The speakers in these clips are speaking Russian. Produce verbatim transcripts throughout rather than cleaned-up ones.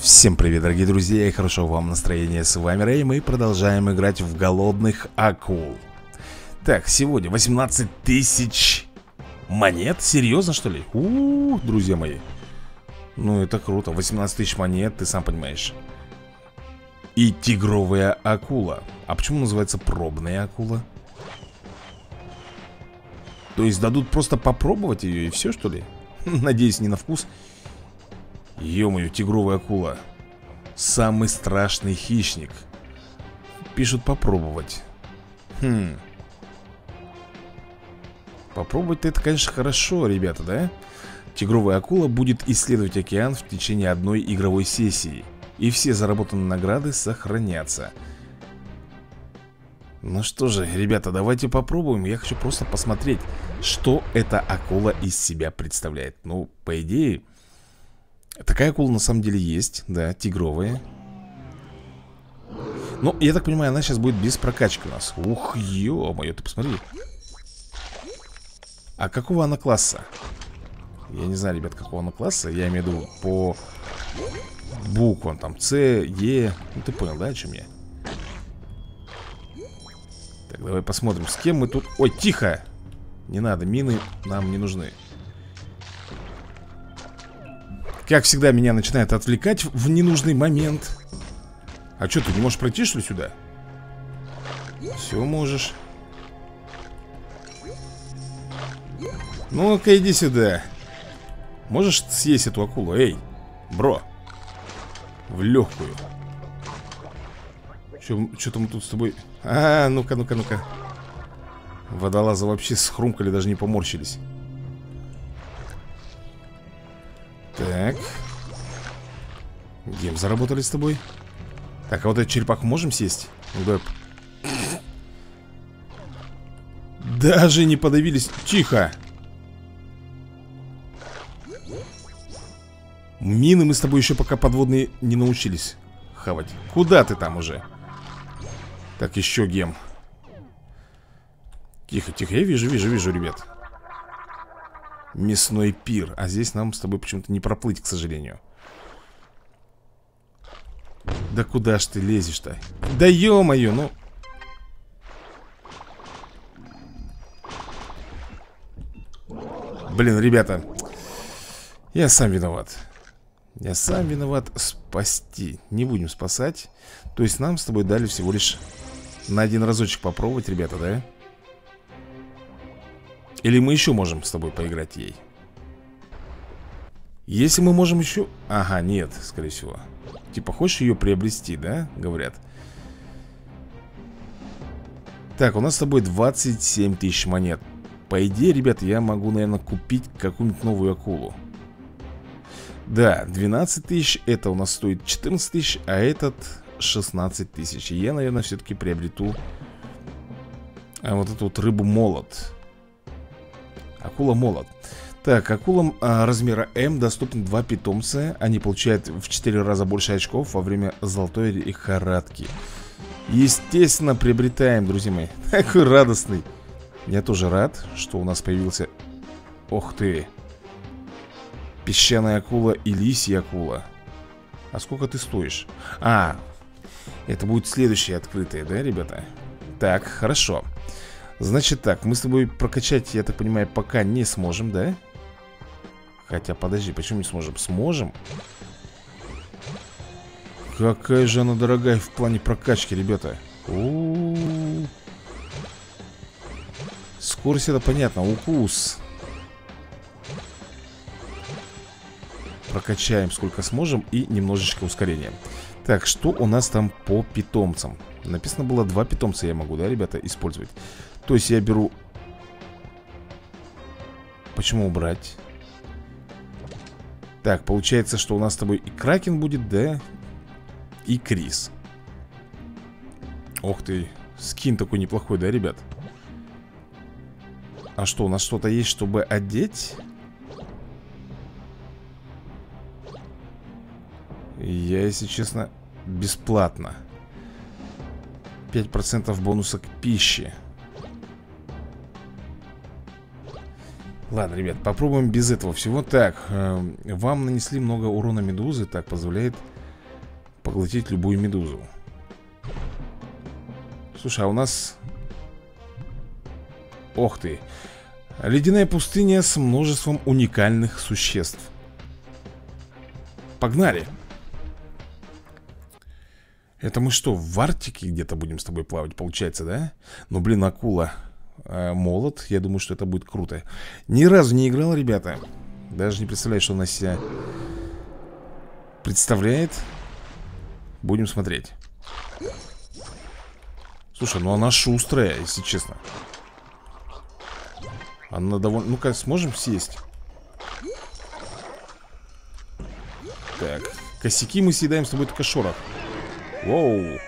Всем привет, дорогие друзья, и хорошего вам настроения. С вами Рэй, мы продолжаем играть в голодных акул. Так, сегодня восемнадцать тысяч монет? Серьезно, что ли? У-у-у, друзья мои. Ну, это круто, восемнадцать тысяч монет, ты сам понимаешь. И тигровая акула. А почему называется пробная акула? То есть дадут просто попробовать ее и все, что ли? Надеюсь, не на вкус. Ё-моё, тигровая акула. Самый страшный хищник. Пишут попробовать. Хм. Попробовать-то это, конечно, хорошо, ребята, да? Тигровая акула будет исследовать океан в течение одной игровой сессии. И все заработанные награды сохранятся. Ну что же, ребята, давайте попробуем. Я хочу просто посмотреть, что эта акула из себя представляет. Ну, по идее, такая акула на самом деле есть, да, тигровая. Ну, я так понимаю, она сейчас будет без прокачки у нас. Ух, ё-моё, ты посмотри. А какого она класса? Я не знаю, ребят, какого она класса. Я имею в виду по буквам, там, С, Е. Ну, ты понял, да, о чем я? Так, давай посмотрим, с кем мы тут. Ой, тихо! Не надо, мины нам не нужны. Как всегда, меня начинает отвлекать в ненужный момент. А что, ты не можешь пройти, что ли, сюда? Все можешь. Ну-ка, иди сюда. Можешь съесть эту акулу? Эй, бро. В легкую. Что-то мы тут с тобой... А, ну-ка, ну-ка, ну-ка. Водолазы вообще схрумкали, даже не поморщились. Так. Гем заработали с тобой. Так, а вот эту черепаху можем съесть? Да. Даже не подавились. Тихо. Мины мы с тобой еще пока подводные не научились хавать. Куда ты там уже? Так, еще гем. Тихо, тихо, я вижу, вижу, вижу, ребят. Мясной пир. А здесь нам с тобой почему-то не проплыть, к сожалению. Да куда ж ты лезешь-то? Да ё-моё, ну... Блин, ребята, я сам виноват. Я сам виноват. Спасти. Не будем спасать. То есть нам с тобой дали всего лишь на один разочек попробовать, ребята, да? Или мы еще можем с тобой поиграть ей? Если мы можем еще... Ага, нет, скорее всего. Типа, хочешь ее приобрести, да? Говорят. Так, у нас с тобой двадцать семь тысяч монет. По идее, ребята, я могу, наверное, купить какую-нибудь новую акулу. Да, двенадцать тысяч. Это у нас стоит четырнадцать тысяч, а этот шестнадцать тысяч. И я, наверное, все-таки приобрету а вот эту вот рыбу-молот. Акула-молот. Так, акулам а, размера М доступны два питомца. Они получают в четыре раза больше очков во время золотой лихорадки. Естественно, приобретаем, друзья мои. Такой радостный. Я тоже рад, что у нас появился... Ох ты. Песчаная акула и лисья акула. А сколько ты стоишь? А, это будет следующее открытое, да, ребята? Так, хорошо. Значит так, мы с тобой прокачать, я так понимаю, пока не сможем, да? Хотя, подожди, почему не сможем? Сможем? Какая же она дорогая в плане прокачки, ребята. У-у-у. Скорость, это понятно, укус. Прокачаем сколько сможем и немножечко ускорения. Так, что у нас там по питомцам? Написано было два питомца я могу, да, ребята, использовать. То есть я беру... Почему убрать? Так, получается, что у нас с тобой и Кракен будет, да? И Крис. Ох ты, скин такой неплохой, да, ребят? А что, у нас что-то есть, чтобы одеть? Я, если честно, бесплатно. пять процентов бонуса к пище. Ладно, ребят, попробуем без этого всего. Так, э, вам нанесли много урона медузы. Так, позволяет поглотить любую медузу. Слушай, а у нас... Ох ты. Ледяная пустыня с множеством уникальных существ. Погнали. Это мы что, в Арктике где-то будем с тобой плавать, получается, да? Ну, блин, акула, э, молот. Я думаю, что это будет круто. Ни разу не играл, ребята. Даже не представляю, что она себя представляет. Будем смотреть. Слушай, ну она шустрая, если честно. Она довольно... Ну-ка, сможем съесть? Так, косяки мы съедаем с тобой только шорох. Воу.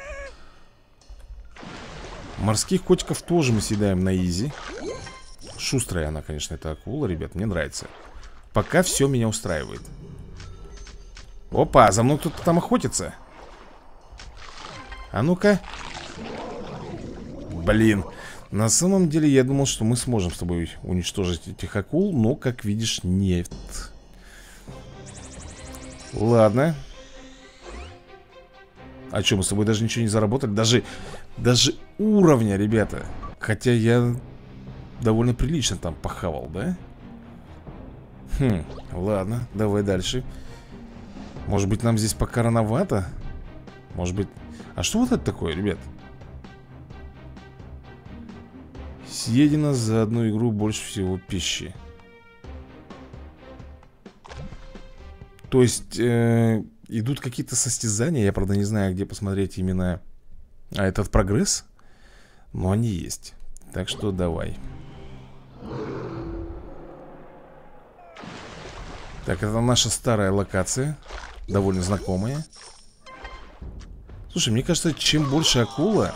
Морских котиков тоже мы съедаем на изи. Шустрая она, конечно, эта акула, ребят, мне нравится. Пока все меня устраивает. Опа, за мной кто-то там охотится. А ну-ка. Блин. На самом деле я думал, что мы сможем с тобой уничтожить этих акул. Но, как видишь, нет. Ладно. А что, мы с тобой даже ничего не заработали? Даже, даже уровня, ребята. Хотя я довольно прилично там похавал, да? Хм, ладно, давай дальше. Может быть, нам здесь пока рановато? Может быть... А что вот это такое, ребят? Съедено за одну игру больше всего пищи. То есть... Э Идут какие-то состязания. Я, правда, не знаю, где посмотреть именно а этот прогресс. Но они есть. Так что давай. Так, это наша старая локация. Довольно знакомая. Слушай, мне кажется, чем больше акула,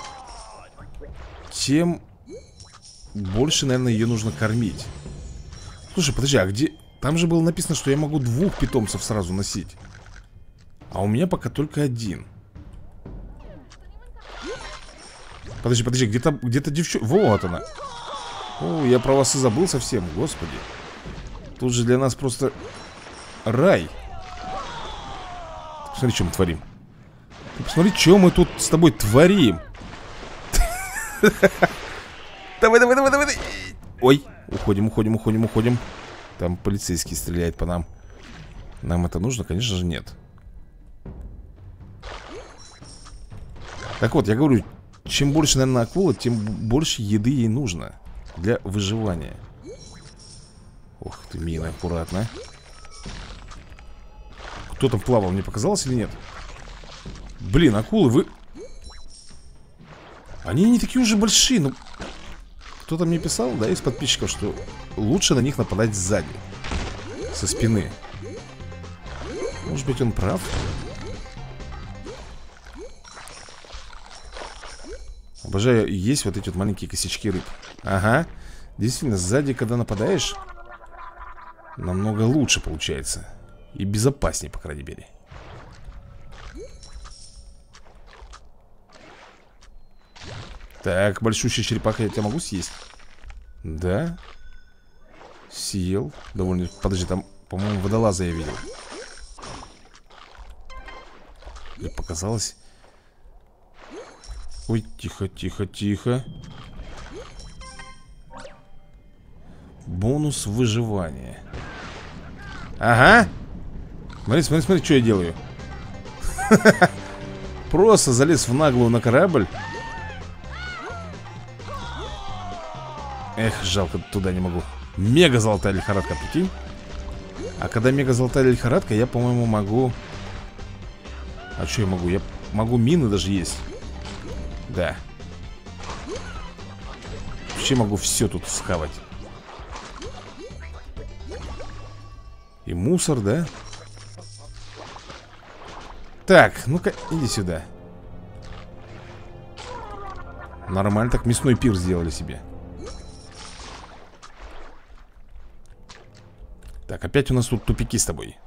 тем больше, наверное, ее нужно кормить. Слушай, подожди, а где... Там же было написано, что я могу двух питомцев сразу носить. А у меня пока только один. Подожди, подожди, где-то где-то девчонка. Вот она. О, я про вас и забыл совсем, господи. Тут же для нас просто рай. Посмотри, что мы творим. Ты посмотри, что мы тут с тобой творим. Давай, давай, давай, давай. Ой, уходим, уходим, уходим, уходим. Там полицейский стреляет по нам. Нам это нужно? Конечно же нет. Так вот, я говорю, чем больше, наверное, акула, тем больше еды ей нужно для выживания. Ох ты, мина, аккуратно. Кто там плавал, мне показалось или нет? Блин, акулы, вы... Они не такие уже большие, но... Кто-то мне писал, да, из подписчиков, что лучше на них нападать сзади, со спины. Может быть, он прав? Обожаю, есть вот эти вот маленькие косячки рыб. Ага, действительно, сзади, когда нападаешь, намного лучше получается. И безопаснее, по крайней мере. Так, большущая черепаха, я тебя могу съесть? Да. Съел. Довольно... Подожди, там, по-моему, водолаза я видел. Мне показалось. Ой, тихо, тихо, тихо. Бонус выживания. Ага. Смотри, смотри, смотри, что я делаю. Просто залез в наглую на корабль. Эх, жалко, туда не могу. Мега золотая лихорадка, прикинь. А когда мега золотая лихорадка, я, по-моему, могу... А что я могу? Я могу мины даже есть. Да. Вообще могу все тут схавать. И мусор, да? Так, ну-ка, иди сюда. Нормально так мясной пир сделали себе. Так, опять у нас тут тупики с тобой.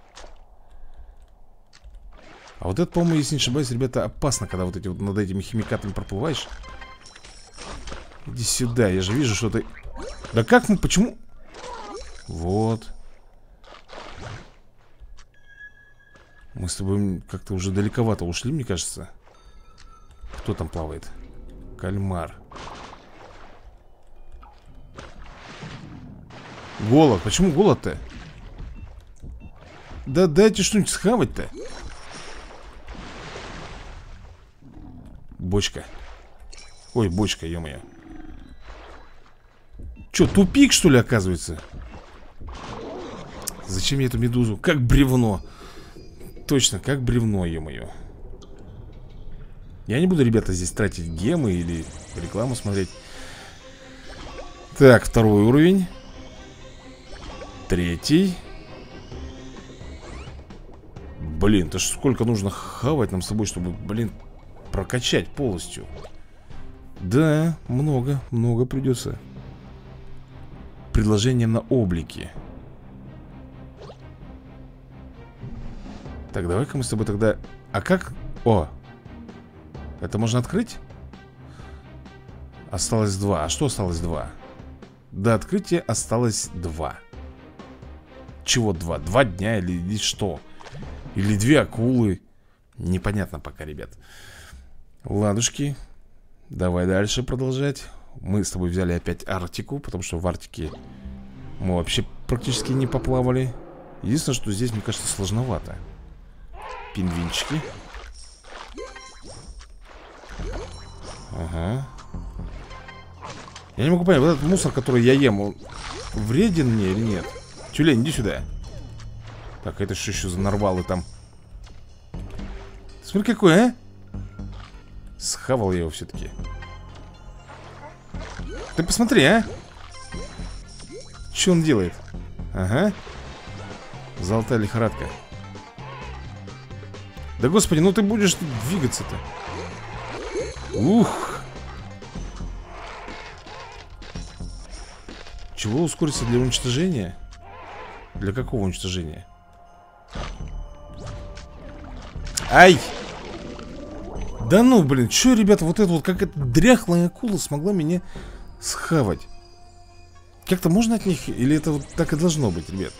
А вот это, по-моему, если не ошибаюсь, ребята, опасно, когда вот эти вот над этими химикатами проплываешь. Иди сюда, я же вижу, что ты... Да как мы, почему? Вот. Мы с тобой как-то уже далековато ушли, мне кажется. Кто там плавает? Кальмар. Голод. Почему голод-то? Да дайте что-нибудь схавать-то. Бочка. Ой, бочка, ё-моё. Чё, тупик, что ли, оказывается? Зачем я эту медузу? Как бревно. Точно, как бревно, ё-моё. Я не буду, ребята, здесь тратить гемы или рекламу смотреть. Так, второй уровень. Третий. Блин, то ж сколько нужно хавать нам с тобой, чтобы, блин, прокачать полностью. Да, много, много придется. Предложение на облики. Так, давай-ка мы с тобой тогда... А как... О! Это можно открыть? Осталось два. А что осталось два? До открытия осталось два. Чего два? Два дня или, или что? Или две акулы? Непонятно пока, ребят. Ладушки. Давай дальше продолжать. Мы с тобой взяли опять Арктику, потому что в Арктике мы вообще практически не поплавали. Единственное, что здесь, мне кажется, сложновато. Пингвинчики. Ага. Я не могу понять, вот этот мусор, который я ем, он вреден мне или нет? Тюлень, иди сюда. Так, это что еще за нарвалы там? Смотри, какой, а? Схавал я его все-таки. Ты посмотри, а? Что он делает? Ага. Золотая лихорадка. Да господи, ну ты будешь двигаться-то. Ух. Чего ускориться для уничтожения? Для какого уничтожения? Ай! Да ну, блин, что, ребята, вот это вот, как эта дряхлая акула смогла меня схавать? Как-то можно от них, или это вот так и должно быть, ребят?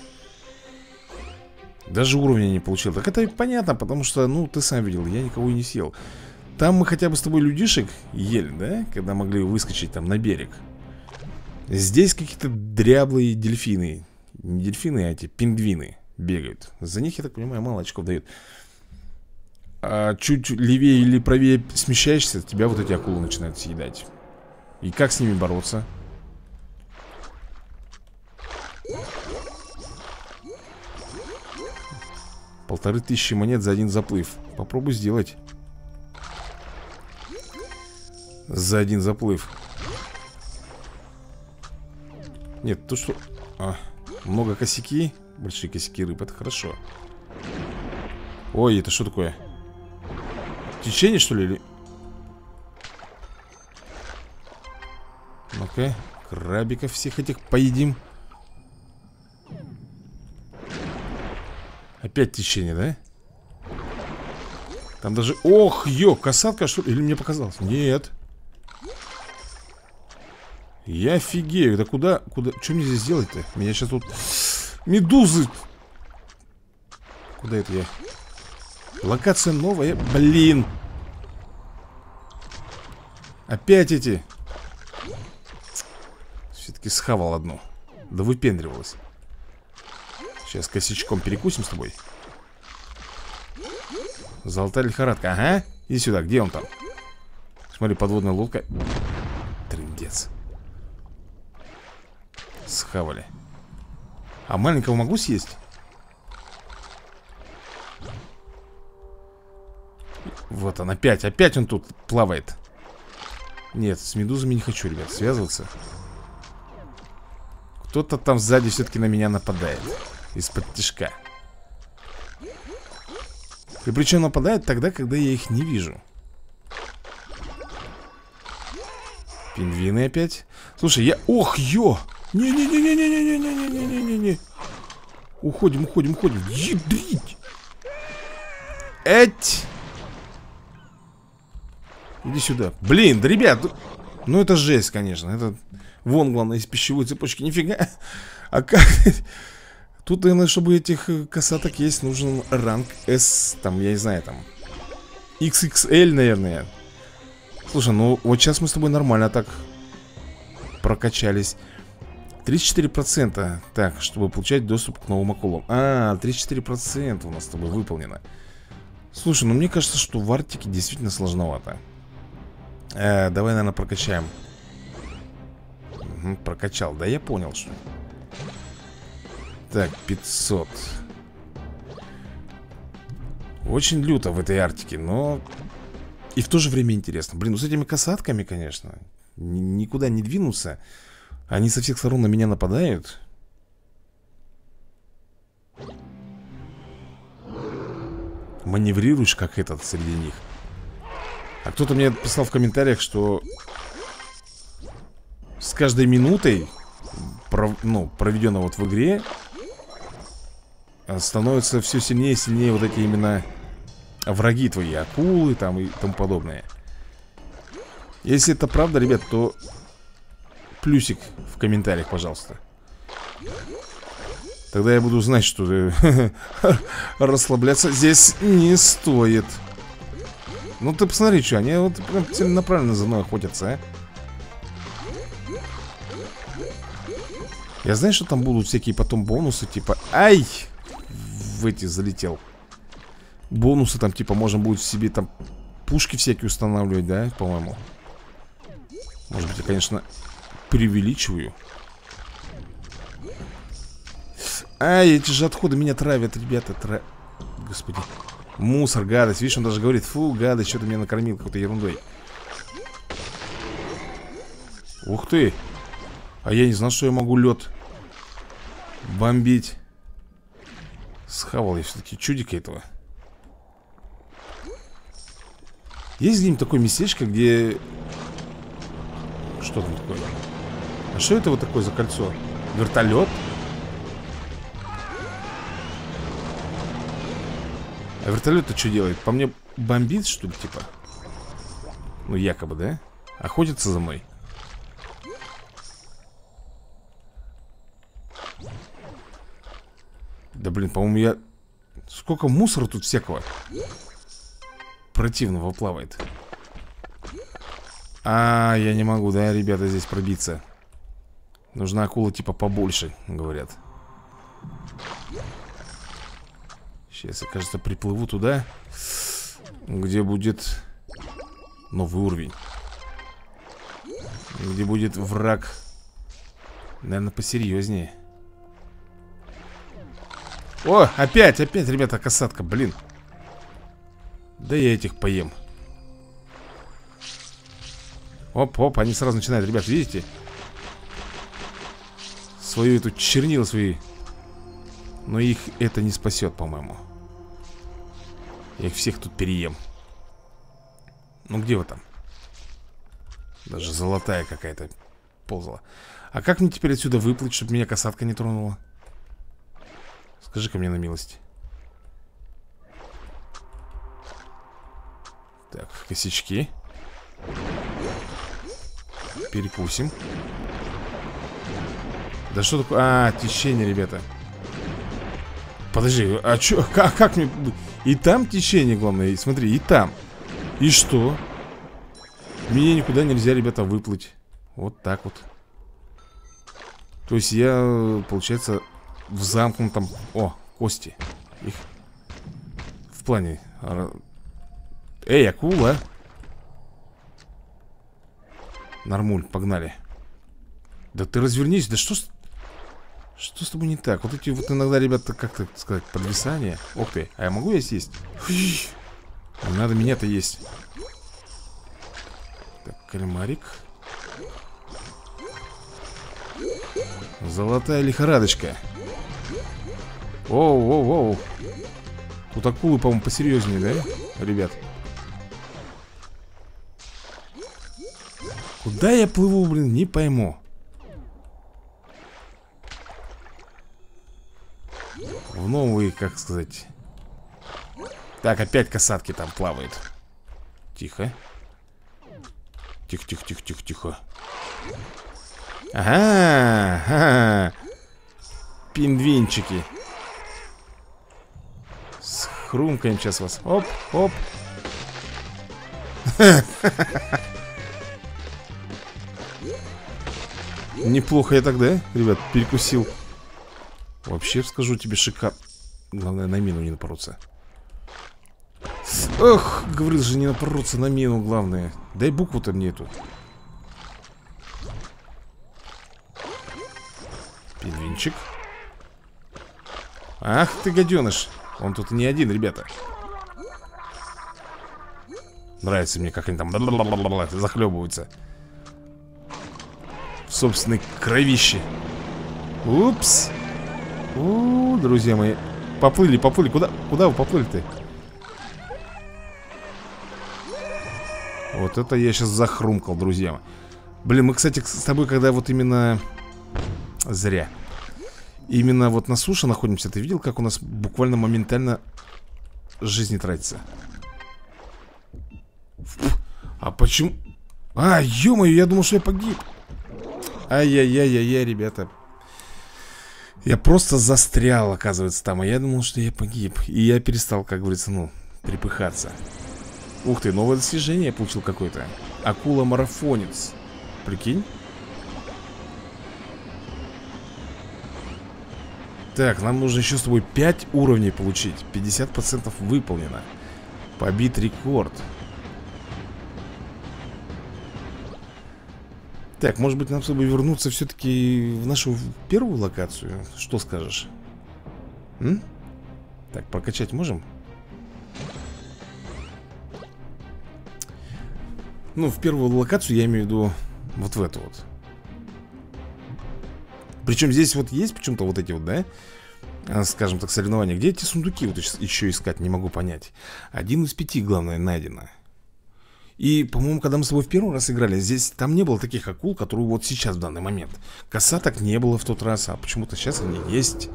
Даже уровня не получил. Так это и понятно, потому что, ну, ты сам видел, я никого и не съел. Там мы хотя бы с тобой людишек ели, да? Когда могли выскочить там на берег. Здесь какие-то дряблые дельфины. Не дельфины, а эти пингвины бегают. За них, я так понимаю, мало очков дают. А чуть левее или правее смещаешься, тебя вот эти акулы начинают съедать. И как с ними бороться? Полторы тысячи монет за один заплыв. Попробуй сделать. За один заплыв. Нет, то что... А, много косяки. Большие косяки рыб, это хорошо. Ой, это что такое? Течение, что ли? Или... Ну-ка, крабиков всех этих поедим. Опять течение, да? Там даже... Ох, ё, касатка, что ли? Или мне показалось? Нет. Я офигею. Да куда... куда... Что мне здесь делать-то? Меня сейчас тут... Медузы! Куда это я? Локация новая. Блин. Опять эти. Все-таки схавал одну. Да выпендривалась. Сейчас косячком перекусим с тобой. Золотая лихорадка, ага. Иди сюда, где он там? Смотри, подводная лодка. Трындец. Схавали. А маленького могу съесть? Вот он опять, опять он тут плавает. Нет, с медузами не хочу, ребят, связываться. Кто-то там сзади все-таки на меня нападает. Из-под тишка. И причем нападает тогда, когда я их не вижу. Пингвины опять. Слушай, я... Ох, ё! Не-не-не-не-не-не-не-не-не-не-не-не. Уходим, уходим, уходим. Ядрить! Эть! Иди сюда. Блин, да, ребят, ну это жесть, конечно. Это... Вон, главное, из пищевой цепочки. Нифига. А как... Тут, наверное, чтобы этих касаток есть, нужен ранг S, там, я не знаю, там икс икс эль, наверное. Слушай, ну вот сейчас мы с тобой нормально так прокачались. тридцать четыре процента. Так, чтобы получать доступ к новым акулам. А, тридцать четыре процента у нас с тобой выполнено. Слушай, ну мне кажется, что в Арктике действительно сложновато. э, Давай, наверное, прокачаем. Угу, прокачал, да я понял, что. Так, пятьсот. Очень люто в этой Арктике, но и в то же время интересно. Блин, ну с этими касатками, конечно, никуда не двинуться. Они со всех сторон на меня нападают. Маневрируешь как этот среди них. А кто-то мне писал в комментариях, что с каждой минутой, ну, проведенной вот в игре, становятся все сильнее и сильнее вот эти именно враги твои, акулы там и тому подобное. Если это правда, ребят, то плюсик в комментариях, пожалуйста. Тогда я буду знать, что расслабляться здесь не стоит. Ну ты посмотри, что они вот прям целенаправленно за мной охотятся, а. Я знаю, что там будут всякие потом бонусы, типа... Ай! В эти залетел. Бонусы там, типа, можно будет себе там пушки всякие устанавливать, да, по-моему. Может быть, я, конечно, преувеличиваю. Ай, эти же отходы меня травят, ребята, тра... Господи. Мусор, гадость. Видишь, он даже говорит: фу, гадость, что ты меня накормил какой-то ерундой. Ух ты. А я не знал, что я могу лед бомбить. Схавал я все-таки чудика этого. Есть где-нибудь такое местечко, где... Что там такое? А что это вот такое за кольцо? Вертолет? А вертолет-то что делает? По мне бомбит, что ли, типа? Ну, якобы, да? Охотится за мной. Да, блин, по-моему, я... Сколько мусора тут всякого противного плавает. А, я не могу, да, ребята, здесь пробиться. Нужна акула типа побольше, говорят. Сейчас я, кажется, приплыву туда, где будет новый уровень. Где будет враг, наверное, посерьезнее. О, опять, опять, ребята, касатка, блин. Да я этих поем. Оп, оп, они сразу начинают, ребят, видите? Свою эту чернила свои. Но их это не спасет, по-моему. Я их всех тут переем. Ну где вы там? Даже золотая какая-то ползала. А как мне теперь отсюда выплыть, чтобы меня касатка не тронула? Скажи-ка мне на милость. Так, косячки. Перекусим. Да что такое? А, течение, ребята. Подожди, а чё, как, как мне... И там течение, главное, смотри, и там. И что? Мне никуда нельзя, ребята, выплыть. Вот так вот. То есть я, получается, в замкнутом... О, кости. Их в плане... Эй, акула. Нормуль, погнали. Да ты развернись, да что с... Что с тобой не так? Вот эти вот иногда, ребята, как так сказать, подвисания. Ох ты, а я могу я съесть? Не надо меня-то есть. Так, кальмарик. Золотая лихорадочка. Оу, оу, оу. Тут акулы, по-моему, посерьезнее, да, ребят? Куда я плыву, блин, не пойму. В новые, как сказать. Так, опять касатки там плавают. Тихо. Тихо, тихо, тихо, тихо, тихо. Ага, ага. Пингвинчики. Хрумкаем сейчас вас. Оп, оп. Неплохо я тогда, ребят, перекусил. Вообще, скажу тебе, шикарно. Главное, на мину не напороться. Ох, говорил же, не напороться на мину, главное. Дай букву-то мне эту. Пингвинчик. Ах ты, гаденыш. Он тут не один, ребята. Нравится мне, как они там захлебываются в собственной кровище. Упс. У, друзья мои. Поплыли, поплыли. Куда, куда вы поплыли-то? Вот это я сейчас захрумкал, друзья. Блин, мы, кстати, с тобой, когда вот именно... Зря. Именно вот на суше находимся. Ты видел, как у нас буквально моментально жизни тратится? А почему? А, ё-моё, я думал, что я погиб. Ай-яй-яй-яй-яй, ребята. Я просто застрял, оказывается, там. А я думал, что я погиб. И я перестал, как говорится, ну, трепыхаться. Ух ты, новое достижение я получил какое-то. Акула-марафонец. Прикинь? Так, нам нужно еще с тобой пять уровней получить. пятьдесят процентов выполнено. Побит рекорд. Так, может быть, нам с тобой вернуться все-таки в нашу первую локацию? Что скажешь? М? Так, прокачать можем? Ну, в первую локацию я имею в виду вот в эту вот. Причем здесь вот есть почему-то вот эти вот, да, скажем так, соревнования. Где эти сундуки вот еще искать, не могу понять. Один из пяти, главное, найдено. И, по-моему, когда мы с тобой в первый раз играли, здесь там не было таких акул, которые вот сейчас в данный момент. Косаток не было в тот раз, а почему-то сейчас они есть.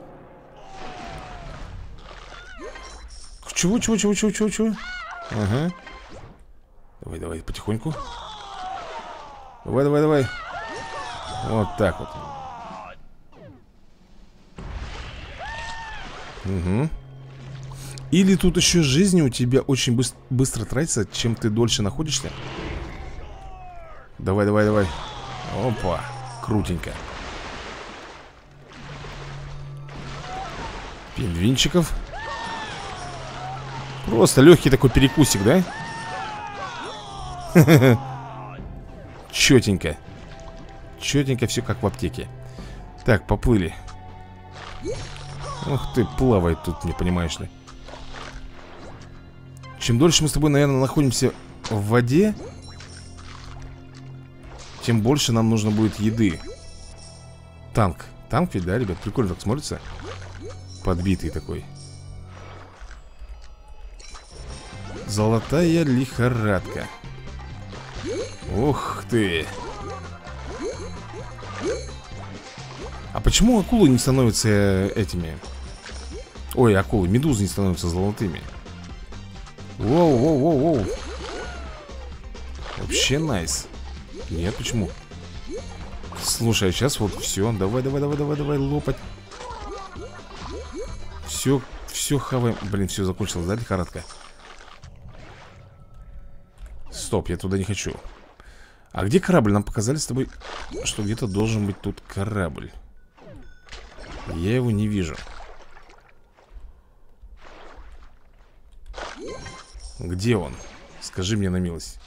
Чего, чего, чего, чего, чего, чего? Ага. Давай, давай, потихоньку. Давай, давай, давай. Вот так вот. Угу. Или тут еще жизни у тебя очень быс- быстро тратится, чем ты дольше находишься. Давай, давай, давай. Опа, крутенько. Пингвинчиков. Просто легкий такой перекусик, да? Четенько. Четенько, все как в аптеке. Так, поплыли. Ух ты, плавает тут, не понимаешь ли. Чем дольше мы с тобой, наверное, находимся в воде, тем больше нам нужно будет еды. Танк. Танк ведь, да, ребят? Прикольно так смотрится. Подбитый такой. Золотая лихорадка. Ух ты. А почему акулы не становятся этими? Ой, акулы, медузы не становятся золотыми. Воу-воу-воу-воу. Вообще найс. Нет, почему? Слушай, а сейчас вот все. Давай, давай, давай, давай, давай, лопать. Все, все хаваем. Блин, все закончилось, да, лихорадка? Стоп, я туда не хочу. А где корабль? Нам показали с тобой, что где-то должен быть тут корабль. Я его не вижу. Где он? Скажи мне на милость.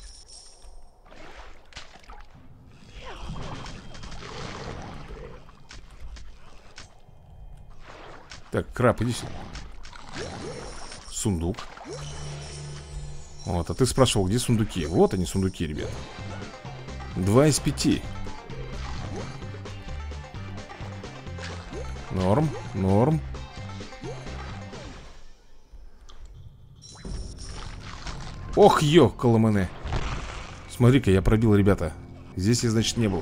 Так, краб, иди сюда. Сундук. Вот, а ты спрашивал, где сундуки? Вот они, сундуки, ребят. Два из пяти. Норм, норм. Ох, ё, коломане. Смотри-ка, я пробил, ребята. Здесь я, значит, не был.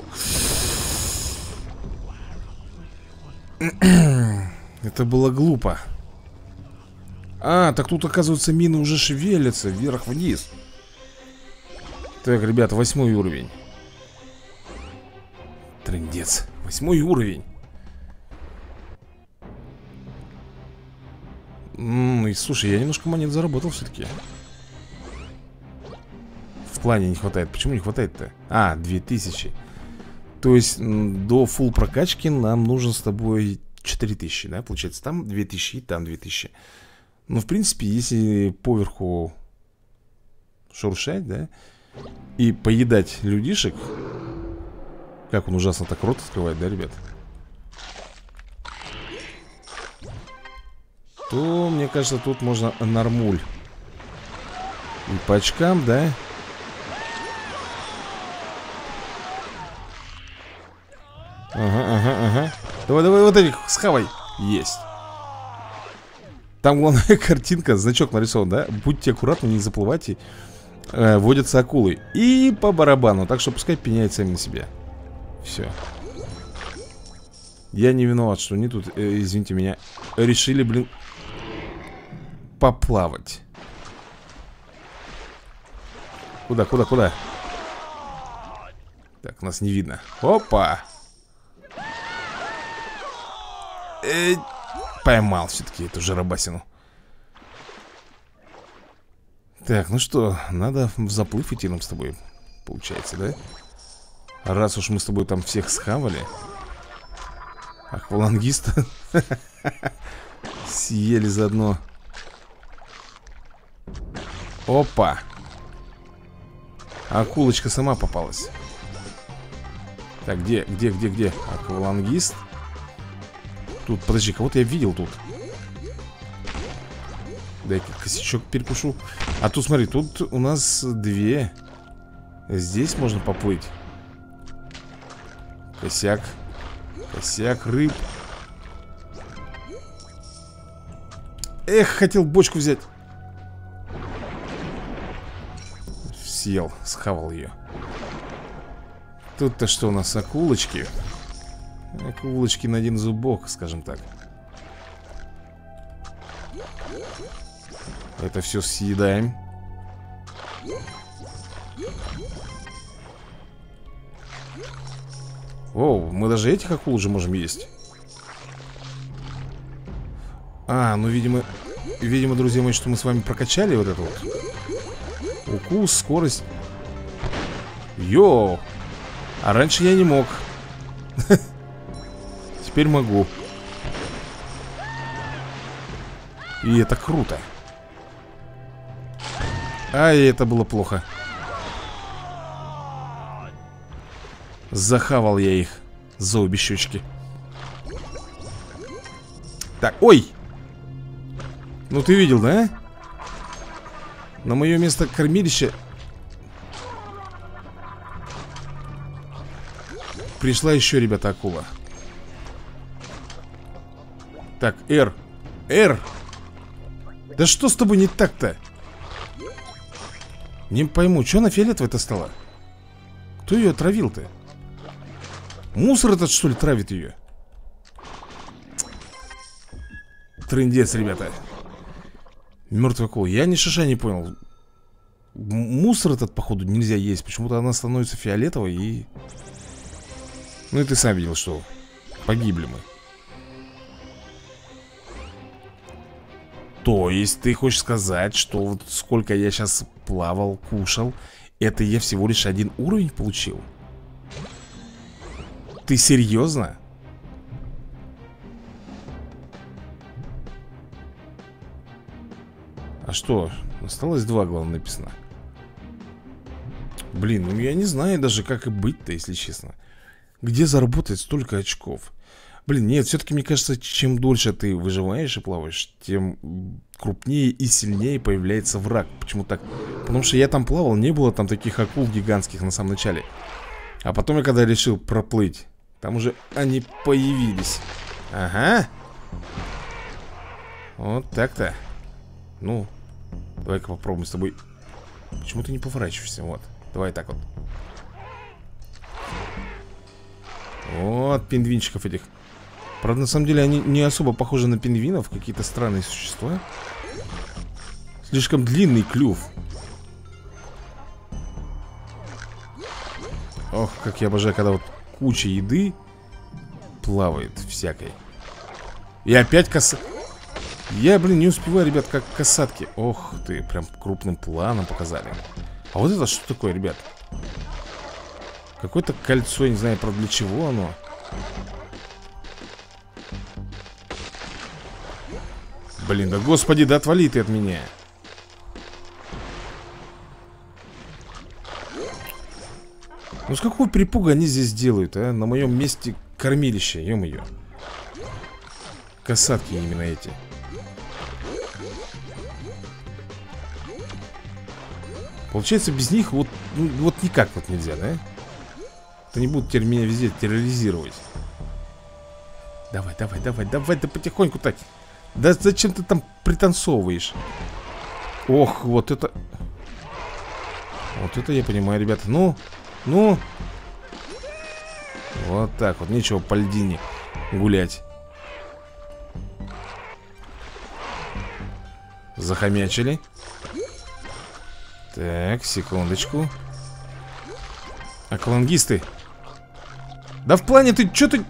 Это было глупо. А, так тут, оказывается, мины уже шевелятся вверх-вниз. Так, ребята, восьмой уровень. Трындец, восьмой уровень. М-м, и, слушай, я немножко монет заработал все-таки. В плане не хватает. Почему не хватает-то? А, две тысячи. То есть до фулл прокачки нам нужно с тобой четыре тысячи, да? Получается, там две тысячи и там две тысячи. Ну, в принципе, если поверху шуршать, да, и поедать людишек. Как он ужасно так рот открывает, да, ребят? То, мне кажется, тут можно нормуль. И по очкам, да? Ага, ага, ага. Давай, давай, вот этих схавай. Есть. Там главная картинка, значок нарисован, да? Будьте аккуратны, не заплывайте. э, Водятся акулы. И по барабану, так что пускай пеняет сами на себя. Все. Я не виноват, что они тут, э, извините меня, решили, блин, поплавать. Куда, куда, куда? Так, нас не видно. Опа! Эй, поймал все-таки эту жаробасину. Так, ну что, надо в заплыв идти нам с тобой, получается, да? Раз уж мы с тобой там всех схавали. Аквалангиста съели заодно. Опа! Акулочка сама попалась. Так, где, где, где, где? Аквалангист. Тут, подожди, кого-то я видел тут. Дай-ка косячок перекушу. А тут, смотри, тут у нас две. Здесь можно поплыть. Косяк. Косяк, рыб. Эх, хотел бочку взять. Съел, схавал ее. Тут-то что у нас, акулочки? Акулочки на один зубок, скажем так. Это все съедаем. О, мы даже этих акул уже можем есть. А, ну, видимо, видимо, друзья мои, что мы с вами прокачали вот это вот. Укус, скорость. Йоу. А раньше я не мог. Теперь могу. И это круто. Ай, это было плохо. Захавал я их за обе щечки. Так, ой! Ну ты видел, да? На мое место кормилища пришла еще, ребята, акула. Так, Р. Р. Да что с тобой не так-то? Не пойму, что она фиолетовая-то стала? Кто ее отравил-то? Мусор этот, что ли, травит ее? Трындец, ребята. Мертвый акула. Я ни шиша не понял. Мусор этот, походу, нельзя есть. Почему-то она становится фиолетовой и... Ну и ты сам видел, что погибли мы. То есть ты хочешь сказать, что вот сколько я сейчас плавал, кушал, это я всего лишь один уровень получил? Ты серьезно? А что? Осталось два, главное, написано. Блин, ну я не знаю даже, как и быть-то, если честно. Где заработать столько очков? Блин, нет, все-таки мне кажется, чем дольше ты выживаешь и плаваешь, тем крупнее и сильнее появляется враг. Почему так? Потому что я там плавал, не было там таких акул гигантских на самом начале. А потом я когда решил проплыть, там уже они появились. Ага. Вот так-то. Ну, давай-ка попробуем с тобой. Почему ты не поворачиваешься? Вот, давай так вот. Вот, пингвинчиков этих. Правда, на самом деле, они не особо похожи на пингвинов. Какие-то странные существа. Слишком длинный клюв. Ох, как я обожаю, когда вот куча еды плавает всякой. И опять коса... Я, блин, не успеваю, ребят, как касатки. Ох ты, прям крупным планом показали. А вот это что такое, ребят? Какое-то кольцо, я не знаю, правда, для чего оно. Блин, да господи, да отвали ты от меня. Ну с какого перепуга они здесь делают, а? На моем месте кормилище, ё-моё. Касатки именно эти. Получается, без них вот, ну, вот никак вот нельзя, да? Они будут теперь меня везде терроризировать. Давай, давай, давай, давай, да потихоньку так. Да зачем ты там пританцовываешь? Ох, вот это... Вот это я понимаю, ребята. Ну, ну. Вот так вот, нечего по льдине гулять. Захомячили. Так, секундочку. Аквалангисты. Да в плане ты, что ты...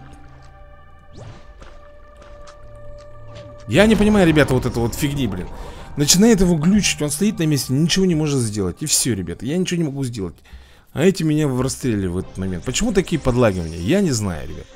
Я не понимаю, ребята, вот это вот фигни, блин. Начинает его глючить, он стоит на месте, ничего не может сделать. И все, ребята, я ничего не могу сделать. А эти меня расстреляли в этот момент. Почему такие подлаги мне? Я не знаю, ребят.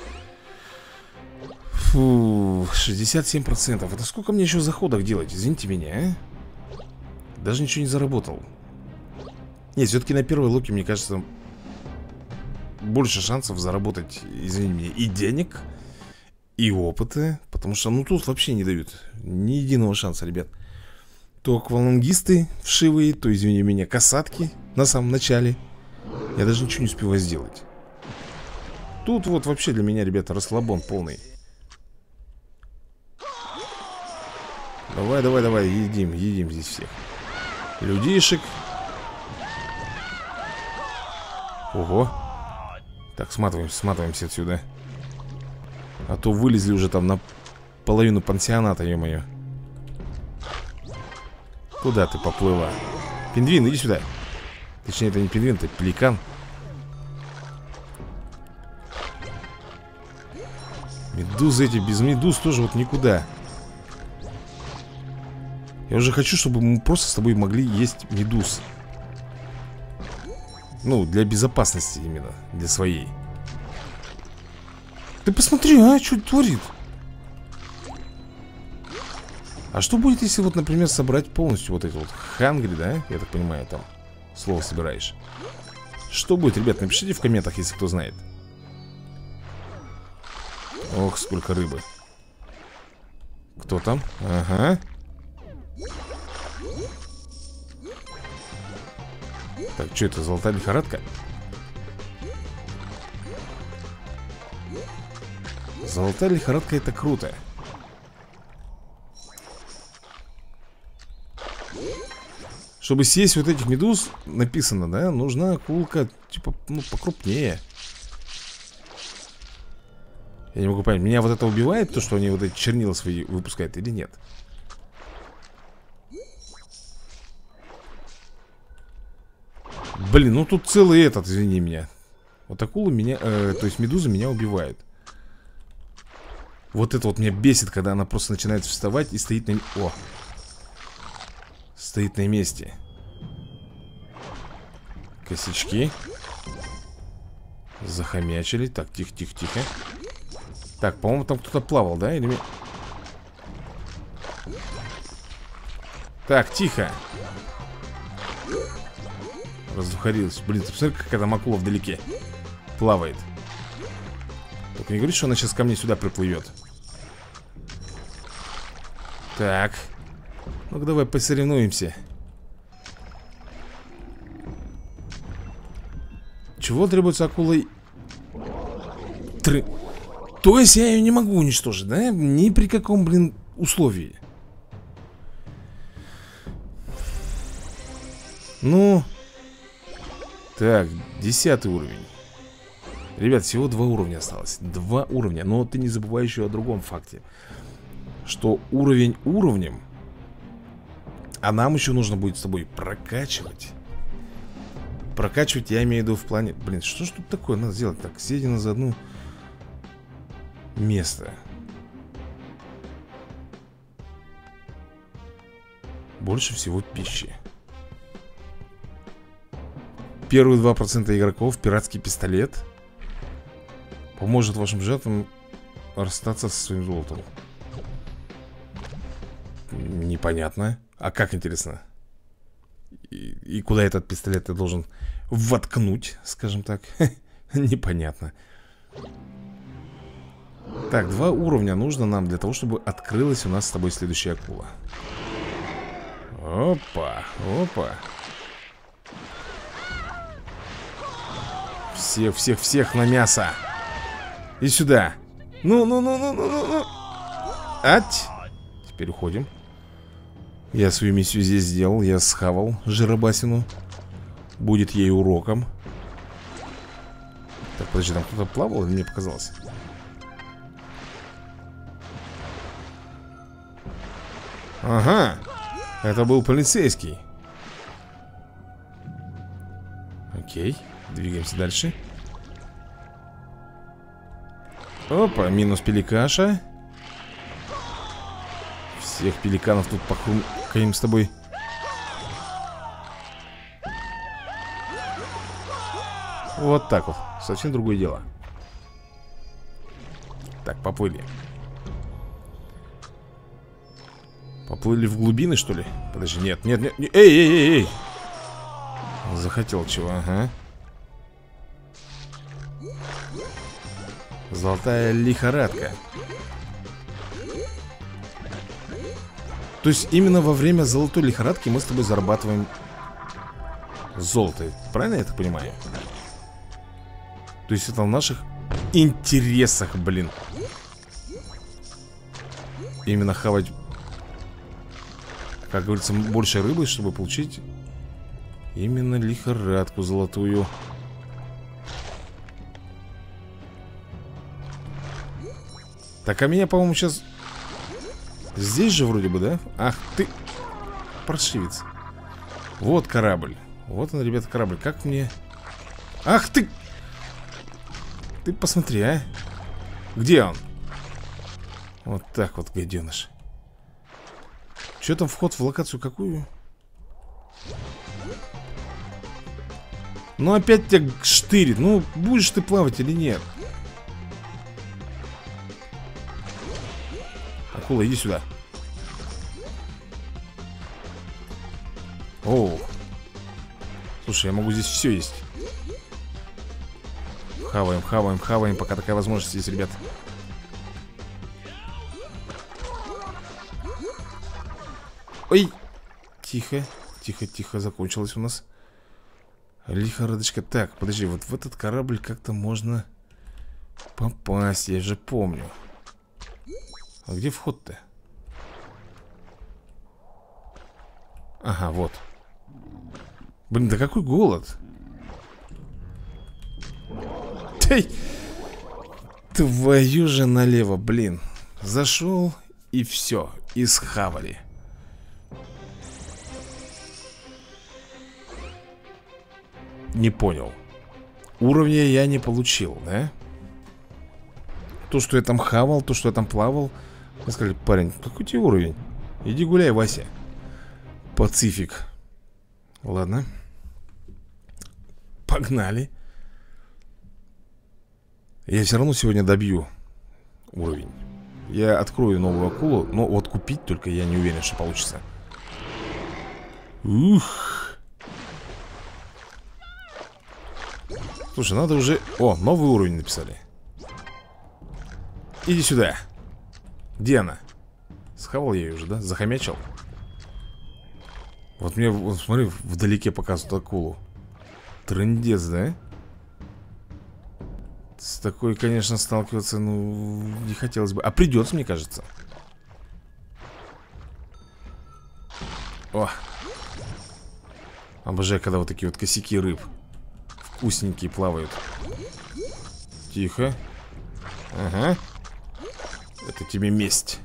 Фу, шестьдесят семь процентов. Это сколько мне еще заходов делать? Извините меня, а? Даже ничего не заработал. Нет, все-таки на первой локе, мне кажется, больше шансов заработать, извини меня, и денег, и опыта. Потому что, ну, тут вообще не дают ни единого шанса, ребят. То аквалангисты вшивые, то, извини меня, касатки на самом начале. Я даже ничего не успеваю сделать. Тут вот вообще для меня, ребята, расслабон полный. Давай, давай, давай, едим, едим здесь всех людишек. Ого. Так, сматываемся, сматываемся отсюда. А то вылезли уже там на половину пансионата, ё-моё. Куда ты поплыла? Пингвин, иди сюда. Точнее, это не пингвин, это пеликан. Медузы эти, без медуз тоже вот никуда. Я уже хочу, чтобы мы просто с тобой могли есть медуз. Ну, для безопасности именно, для своей. Ты посмотри, а, что творит? А что будет, если вот, например, собрать полностью вот эти вот хангри, да? Я так понимаю, там слово собираешь. Что будет, ребят, напишите в комментах, если кто знает. Ох, сколько рыбы. Кто там? Ага. Так, что это, золотая лихорадка? Золотая лихорадка, это круто. Чтобы съесть вот этих медуз, написано, да, нужна акулка, типа, ну, покрупнее. Я не могу понять, меня вот это убивает, то, что они вот эти чернила свои выпускают, или нет? Блин, ну тут целый этот, извини меня. Вот акулы меня, э, то есть медузы меня убивают. Вот это вот меня бесит, когда она просто начинает вставать и стоит на... О! Стоит на месте. Косячки. Захомячили. Так, тихо, тихо, тихо. Так, по-моему, там кто-то плавал, да? Или... Так, тихо. Раздухарилась. Блин, ты посмотри, какая там акула вдалеке плавает. Только не говори, что она сейчас ко мне сюда приплывет. Так. Ну-ка давай посоревнуемся. Чего требуется акулой? Тры... То есть я ее не могу уничтожить, да? Ни при каком, блин, условии. Ну... Так, десятый уровень. Ребят, всего два уровня осталось. Два уровня. Но ты не забывай еще о другом факте. Что уровень уровнем. А нам еще нужно будет с тобой прокачивать. Прокачивать я имею в виду в плане... Блин, что ж тут такое надо сделать? Так, съедено за одно место. Больше всего пищи. Первые два процента игроков. Пиратский пистолет поможет вашим жертвам расстаться со своим золотом. Непонятно. А как, интересно? И, и куда этот пистолет ты должен воткнуть, скажем так? Непонятно. Так, два уровня нужно нам для того, чтобы открылась у нас с тобой следующая акула. Опа, опа. Всех, всех, всех на мясо. И сюда. Ну, ну, ну, ну, ну, ну, ну. Ать. Теперь уходим. Я свою миссию здесь сделал. Я схавал жиробасину. Будет ей уроком. Так, подожди, там кто-то плавал или мне показалось? Ага. Это был полицейский. Окей, двигаемся дальше. Опа, минус пеликаша. Всех пеликанов тут похрумкаем с тобой. Вот так вот, совсем другое дело. Так, поплыли. Поплыли в глубины, что ли? Подожди, нет, нет, нет, нет. Эй, эй, эй, эй. Захотел чего, ага. Золотая лихорадка. То есть именно во время золотой лихорадки мы с тобой зарабатываем золото. Правильно я так понимаю? То есть это в наших интересах, блин. Именно хавать, как говорится, больше рыбы, чтобы получить именно лихорадку золотую. Так, а меня, по-моему, сейчас здесь же вроде бы, да? Ах ты, паршивец. Вот корабль. Вот он, ребята, корабль. Как мне... Ах ты! Ты посмотри, а. Где он? Вот так вот, гаденыш. Что там, вход в локацию какую? Ну опять тебя штырит. Ну, будешь ты плавать или нет? Акула, иди сюда. Оу. Слушай, я могу здесь все есть. Хаваем, хаваем, хаваем, пока такая возможность есть, ребят. Ой. Тихо, тихо, тихо, закончилось у нас лихорадочка. Так, подожди, вот в этот корабль как-то можно попасть, я же помню. А где вход-то? Ага, вот. Блин, да какой голод. Эй! Твою же налево, блин. Зашел и все, и схавали. Не понял. Уровня я не получил, да? То, что я там хавал, то, что я там плавал. Мне сказали, парень, какой тебе уровень? Иди гуляй, Вася. Пацифик. Ладно. Погнали. Я все равно сегодня добью уровень. Я открою новую акулу. Но вот купить только я не уверен, что получится. Ух. Слушай, надо уже... О, новый уровень написали. Иди сюда. Где она? Схавал я ее уже, да? Захомячил. Вот мне, вот смотри, вдалеке показывают акулу. Трындец, да? С такой, конечно, сталкиваться, ну, не хотелось бы. А придется, мне кажется. О! Обожаю, когда вот такие вот косяки рыб вкусненькие плавают. Тихо. Ага. Это тебе месть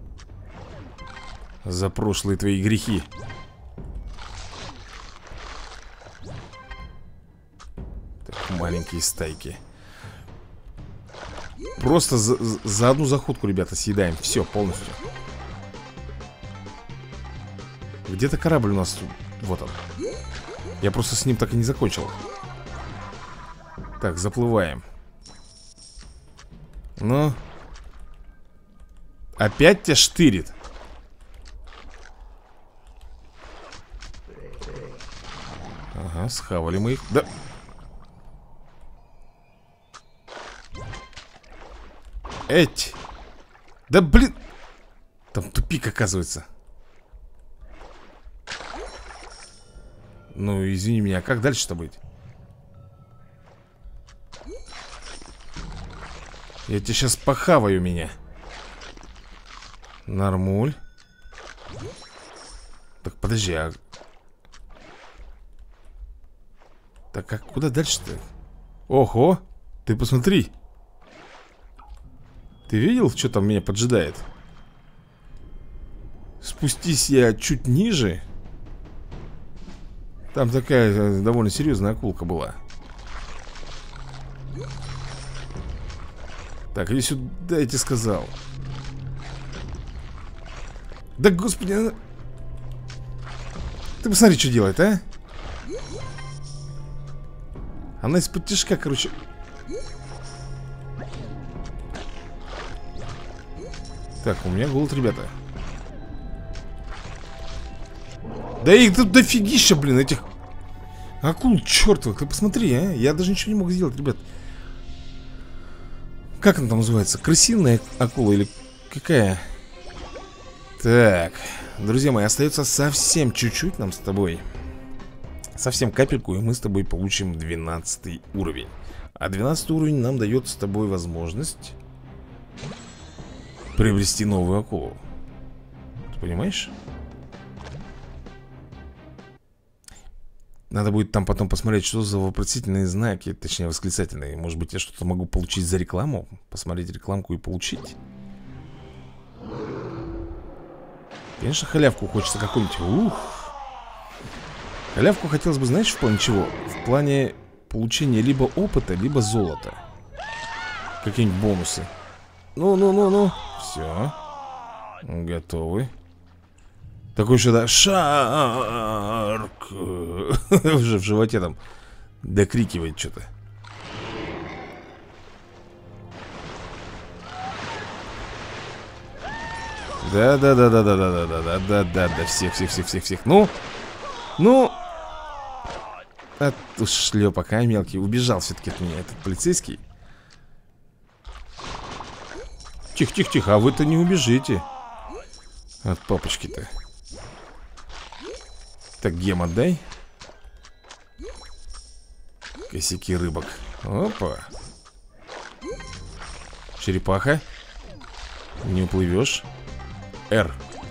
за прошлые твои грехи. Так, маленькие стайки. Просто за, за одну заходку, ребята, съедаем. Все, полностью. Где-то корабль у нас. Вот он. Я просто с ним так и не закончил. Так, заплываем. Ну. Опять тебя штырит. Ага, схавали мы их. Да. Эть. Да блин. Там тупик оказывается. Ну, извини меня, а как дальше-то быть? Я тебя сейчас похаваю меня. Нормуль. Так, подожди, а... Так, а куда дальше-то? Ого, ты посмотри. Ты видел, что там меня поджидает? Спустись я чуть ниже. Там такая довольно серьезная акулка была. Так, иди сюда, я тебе сказал. Да господи, она... Ты посмотри, что делает, а? Она из-под тишка, короче. Так, у меня голод, ребята. Да их тут дофигища, блин, этих акул чертовых. Ты посмотри, а. Я даже ничего не мог сделать, ребят. Как она там называется? Крысиная акула или какая? Так, друзья мои, остается совсем чуть-чуть нам с тобой. Совсем капельку, и мы с тобой получим двенадцатый уровень. А двенадцатый уровень нам дает с тобой возможность приобрести новую акулу. Ты понимаешь? Надо будет там потом посмотреть, что за вопросительные знаки, точнее восклицательные. Может быть, я что-то могу получить за рекламу? Посмотреть рекламку и получить. Конечно, халявку хочется какую-нибудь. Ух. Халявку хотелось бы, знаешь, в плане чего? В плане получения либо опыта, либо золота. Какие-нибудь бонусы. Ну-ну-ну-ну. Все. Готовы. Такой еще, да, шарк. Уже в животе там докрикивает что-то. Да-да-да-да-да-да-да-да-да-да-да. Всех-всех-всех-всех-всех. Ну, ну. А ты шлепок, а, мелкий. Убежал все-таки от меня этот полицейский. Тихо-тихо-тихо, а вы-то не убежите от папочки-то. Так, гем отдай. Косяки рыбок. Опа. Черепаха. Не уплывешь. Р.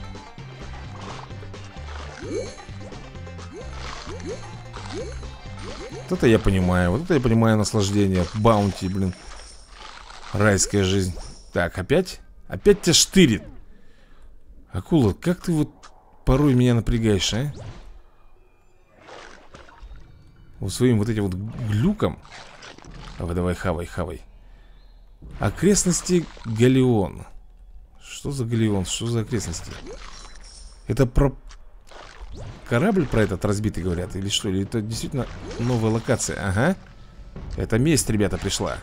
Вот это я понимаю. Вот это я понимаю наслаждение. Баунти, блин. Райская жизнь. Так, опять? Опять тебя штырит. Акула, как ты вот порой меня напрягаешь, а? Вот своим вот этим вот глюком. Давай, давай, хавай, хавай. Окрестности Галеон. Что за Галеон? Что за окрестности? Это про корабль про этот разбитый, говорят? Или что? Или это действительно новая локация? Ага. Это месть, ребята, пришла.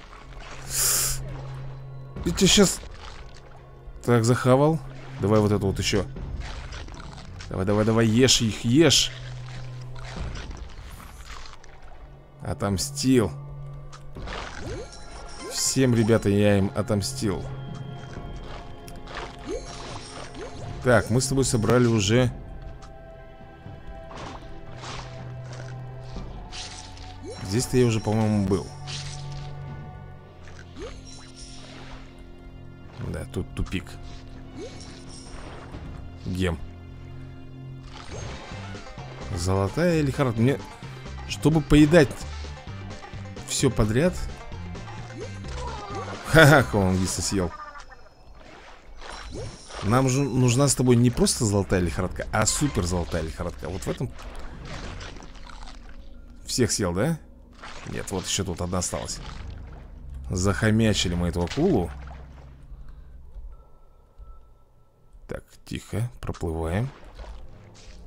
Я тебя сейчас... Так, захавал. Давай вот это вот еще. Давай, давай, давай, ешь их, ешь. Отомстил. Всем, ребята, я им отомстил. Так, мы с тобой собрали уже... Здесь-то я уже, по-моему, был. Да, тут тупик. Гем. Золотая лихорадка. Мне, чтобы поедать все подряд. Ха-ха, он лиса съел. Нам же нужна с тобой не просто золотая лихорадка, а супер золотая лихорадка. Вот в этом... Всех съел, да? Нет, вот еще тут одна осталась. Захомячили мы эту акулу. Так, тихо, проплываем.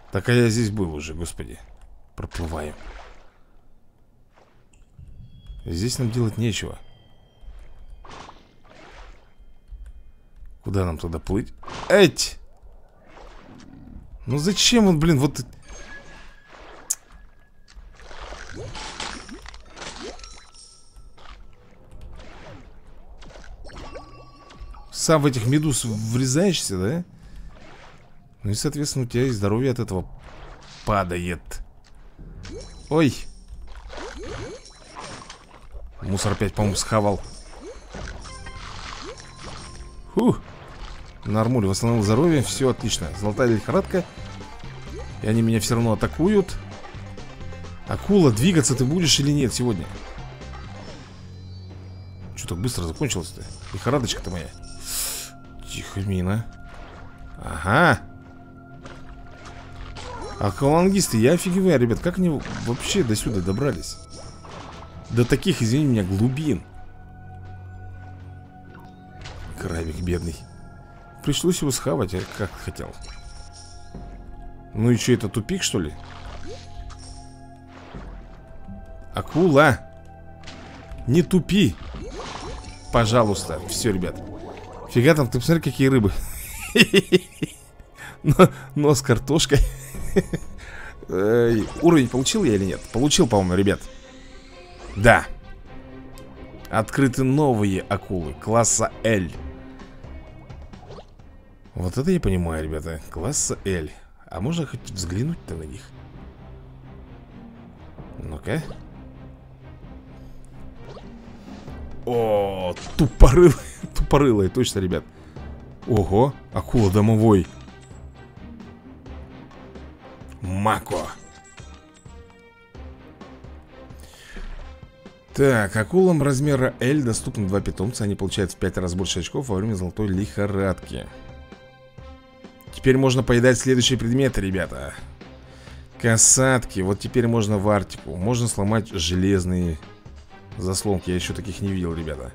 Так, а я здесь был уже, господи. Проплываем. Здесь нам делать нечего. Куда нам туда плыть? Эть! Ну зачем он, блин, вот... Сам в этих медуз врезаешься, да? Ну и, соответственно, у тебя и здоровье от этого падает. Ой. Мусор опять, по-моему, схавал. Фух. Нормуль восстановил здоровье, все отлично. Золотая лихорадка. И они меня все равно атакуют. Акула, двигаться ты будешь или нет сегодня? Что так быстро закончилось-то? Лихорадочка-то моя. Тихо, мина. Ага. Аквалангисты, я офигеваю, ребят. Как они вообще до сюда добрались? До таких, извини меня, глубин. Крабик бедный. Пришлось его схавать, а как хотел. Ну и что, это тупик, что ли? Акула, не тупи. Пожалуйста. Все, ребят. Фига там, ты посмотри, какие рыбы. Нос картошкой. Уровень получил я или нет? Получил, по-моему, ребят. Да. Открыты новые акулы класса L. Вот это я понимаю, ребята. Класса L. А можно хоть взглянуть-то на них? Ну-ка. О, тупорылая. Тупорылая, точно, ребят. Ого, акула домовой. Мако. Так, акулам размера L доступны два питомца. Они получают в пять раз больше очков во время золотой лихорадки. Теперь можно поедать следующие предметы, ребята. Касатки. Вот теперь можно в Арктику. Можно сломать железные заслонки. Я еще таких не видел, ребята.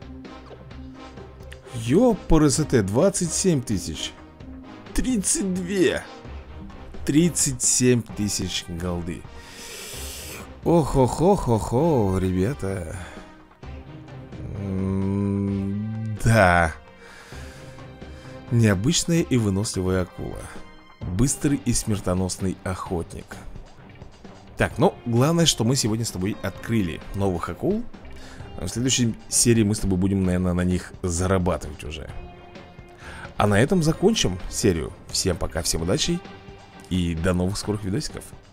Ёпрст, двадцать семь тысяч. тридцать два. тридцать семь тысяч голды. Ох-ох-ох-ох-ох, ребята. М да. Необычная и выносливая акула. Быстрый и смертоносный охотник. Так, ну, главное, что мы сегодня с тобой открыли новых акул. В следующей серии мы с тобой будем, наверное, на них зарабатывать уже. А на этом закончим серию. Всем пока, всем удачи и до новых скорых видосиков.